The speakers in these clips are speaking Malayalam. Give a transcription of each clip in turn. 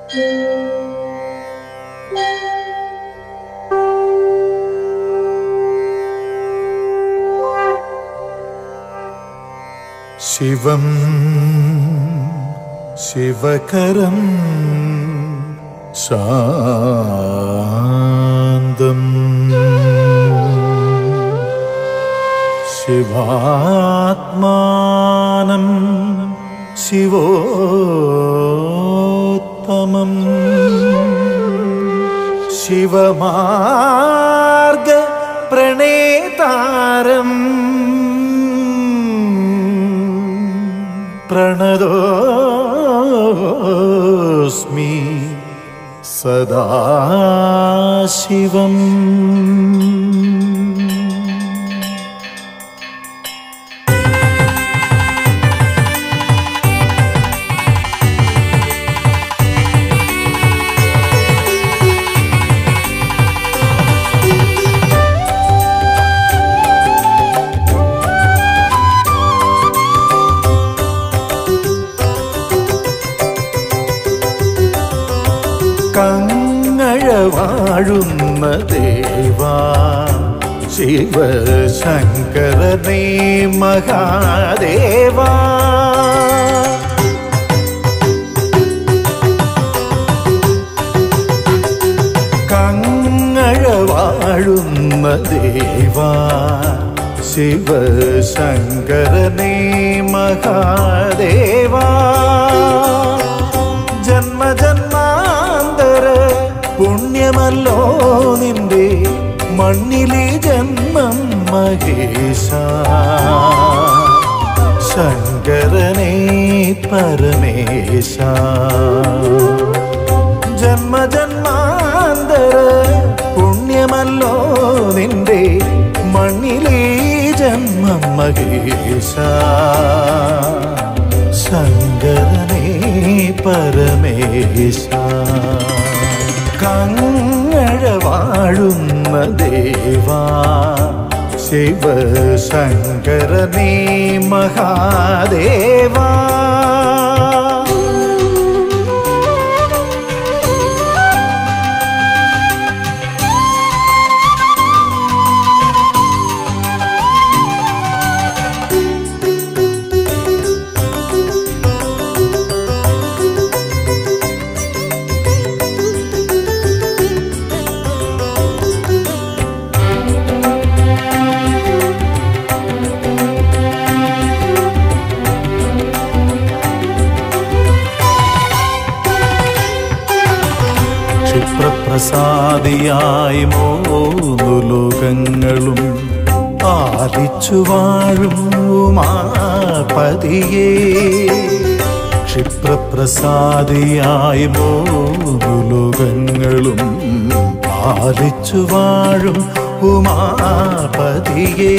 ശിവം ശിവകരം ശാന്തം ശിവാത്മാനം ശിവോത്തമം ശിവമാർഗ പ്രണേതാരം പ്രണതോസ്മി സദാശിവം. കങ്ങഴ വാഴുന്ന ദേവാ ശിവശങ്കരനേ മഹാദേവാ, കങ്ങഴ വാഴുന്ന ദേവാ ശിവശങ്കരനേ മഹാദേവാ, ജന്മജന്മാന്തര പുണ്യമല്ലോ നിന്റെ മണ്ണിലെ ജന്മം മഹേശ. ശങ്കരനേ പരമേശ, ജന്മജന്മാന്തര പുണ്യമല്ലോ നിന്റെ മണ്ണിലെ ജന്മം മഹേശ. ശങ്കരനേ പരമേശ, കങ്ങഴ വാഴുന്ന ദേവാ ശിവശങ്കരനേ മഹാദേവാ. പ്രസാദിയായി മൂന്നു ലോകങ്ങളും പാലിച്ചു വാഴും ഉമാപതിയേ. ക്ഷിപ്രപ്രസാദിയായി മൂന്നു ലോകങ്ങളും പാലിച്ചു വാഴും ഉമാപതിയേ.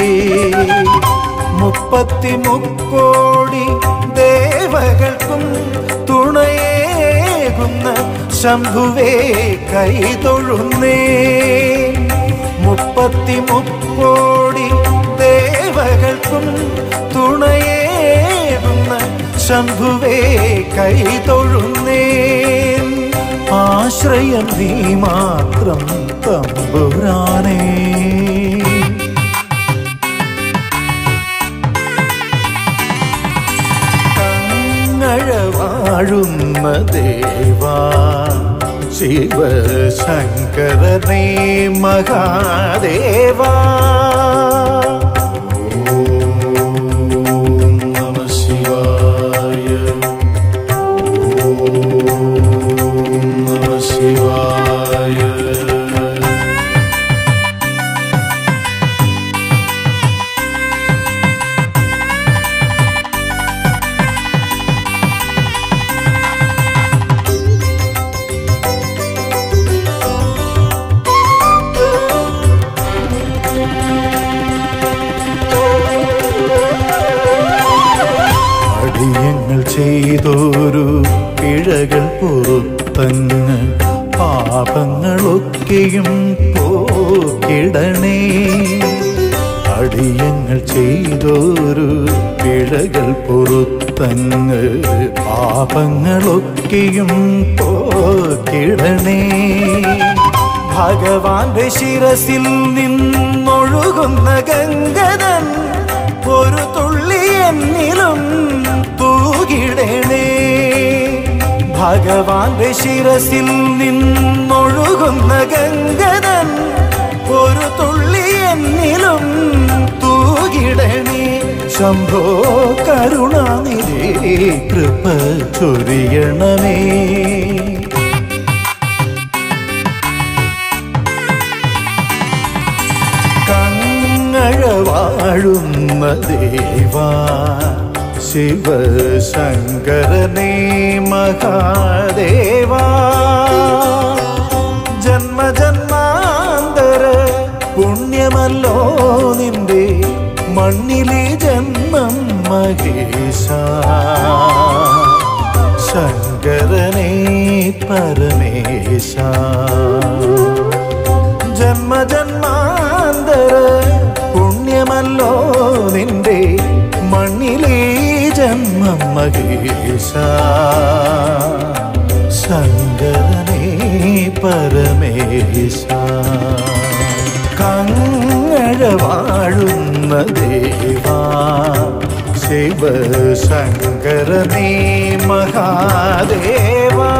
33 ദേവകൾക്കും തുണയേകുന്ന ശംഭുവേ കൈതൊഴുന്നേ. 33 ദേവകൾക്കും തുണയേകുന്ന ശംഭുവേ കൈതൊഴുന്നേ. ആശ്രയം നീ മാത്രം തമ്പുരാനേ. കങ്ങഴ വാഴുന്ന ദേവാ ശിവശങ്കരനേ മഹാദേവാ. ഓം നമഃ ശിവായ, ഓം നമഃ ശിവായ. ചെയ്തൊരു പിഴകൾ പുറത്തങ്ങ് പാപങ്ങളൊക്കെയും പോക്കിടണേ. അടിയങ്ങൾ ചെയ്തോരു പിഴകൾ പൊറുത്തങ്ങ് പാപങ്ങളൊക്കെയും പോക്കിടണേ. ഭഗവാന്റെ ശിരസിൽ നിന്നൊഴുകുന്ന ഗംഗതൻ ഒരു തുള്ളി എന്നിലും തൂകിടണേ. ഭഗവാന്റെ ശിരസിൽ നിന്നൊഴുകുന്ന ഗംഗതൻ ഒരു തുള്ളി എന്നിലും തൂകിടണേ. ശംഭോ കരുണാനിധി കൃപ ചൊരിയണമേ. വാഴുന്ന ദേവാ ശിവശങ്കരനേ മഹാദേവാ, ജന്മജന്മാന്തര പുണ്യമല്ലോ നിന്റെ മണ്ണിലെ ജന്മം മഹേശ. ശങ്കരനേ പരമേശ, ജന്മജന്മാന്തര പുണ്യമല്ലോ നിന്റെ മണ്ണിലെ ജന്മം മഹേശ. ശങ്കരനേ പരമേശ. കങ്ങഴ വാഴുന്ന ദേവാ ശിവശങ്കരനേ മഹാദേവാ.